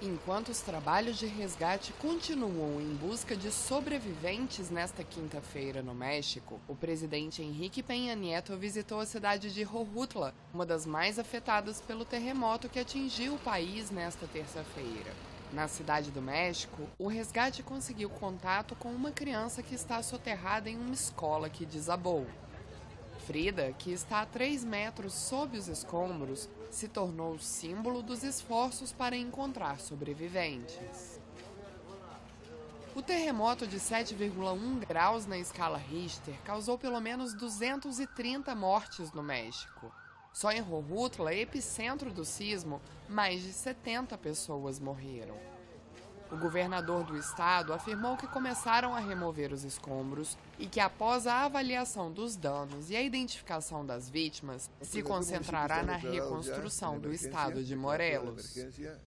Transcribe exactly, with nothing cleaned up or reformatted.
Enquanto os trabalhos de resgate continuam em busca de sobreviventes nesta quinta-feira no México, o presidente Enrique Peña Nieto visitou a cidade de Jojutla, uma das mais afetadas pelo terremoto que atingiu o país nesta terça-feira. Na cidade do México, o resgate conseguiu contato com uma criança que está soterrada em uma escola que desabou. Frida, que está a três metros sob os escombros, se tornou símbolo dos esforços para encontrar sobreviventes. O terremoto de sete vírgula um graus na escala Richter causou pelo menos duzentas e trinta mortes no México. Só em Jojutla, epicentro do sismo, mais de setenta pessoas morreram. O governador do estado afirmou que começaram a remover os escombros e que, após a avaliação dos danos e a identificação das vítimas, se concentrará na reconstrução do estado de Morelos.